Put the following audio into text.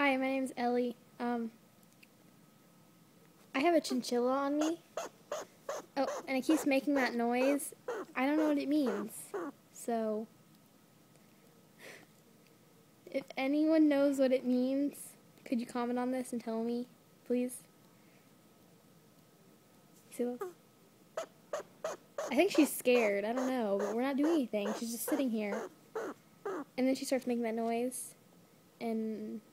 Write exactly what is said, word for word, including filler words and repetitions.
Hi, my name's Ellie. Um, I have a chinchilla on me. Oh, and it keeps making that noise. I don't know what it means. So, if anyone knows what it means, could you comment on this and tell me, please? See those? I think she's scared. I don't know, but we're not doing anything. She's just sitting here. And then she starts making that noise. And